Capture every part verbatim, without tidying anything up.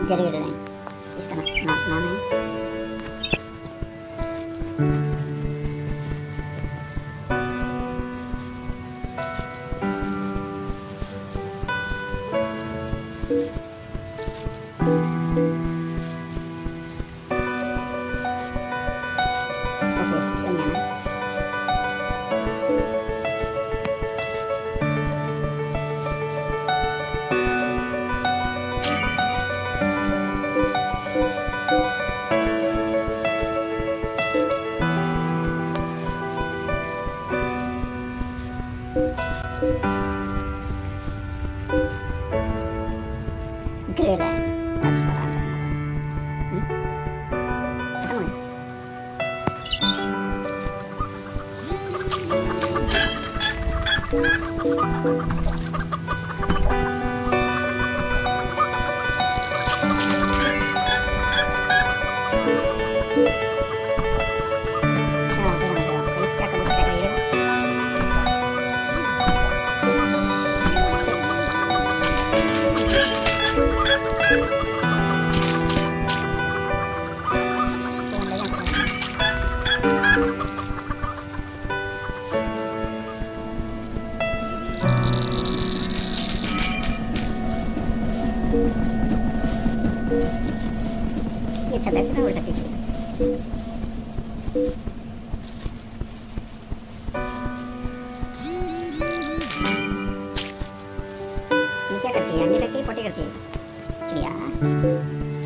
Grade है इसका ना, ना, नाम है। ओके इसका नहीं आना। ग्रेड है that's what I'm talking about। हम्म? खत्म हो गया। अच्छा देखा मैं ये क्या कबूतर देख रही है। ये अच्छा बैठ हो सकती है। ये क्या करती है? अंडे रखती है, पोटी करती है चिड़िया।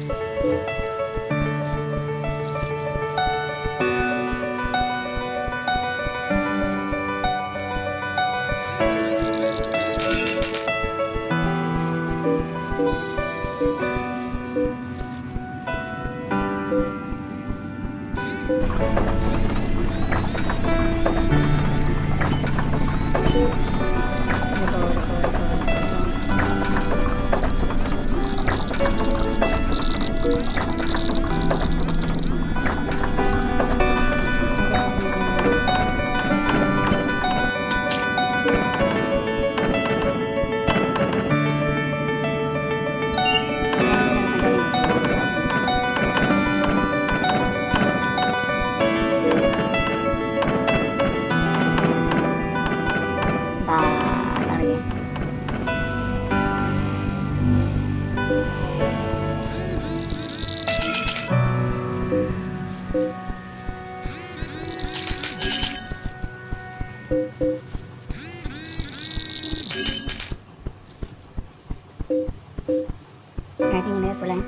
आई थिंक मेरा फुल है।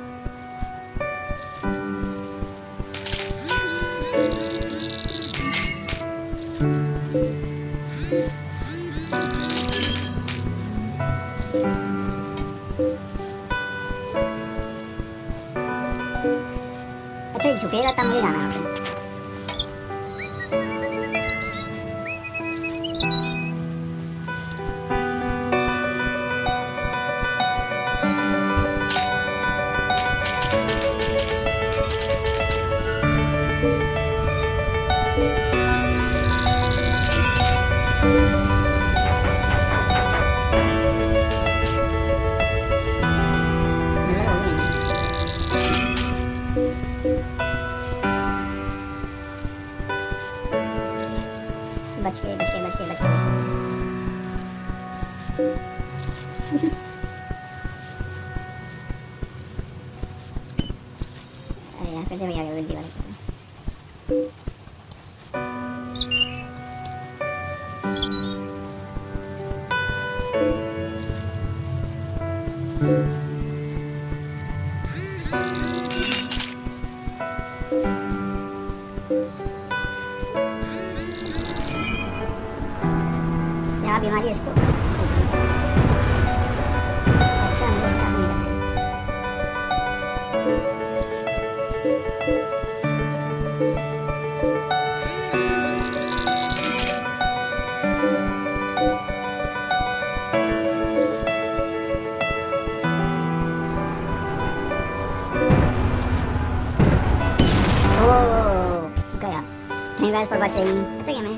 अच्छा झुकेगा तब मुझे जाना है। बच के बच के बच के बच के अरे यार फिर से भैया जल्दी वाले क्या बीमारी है इसको? अच्छा मुझे इसके साथ नहीं करना है। ओह गया। Thank you guys for watching. अच्छा गेम है।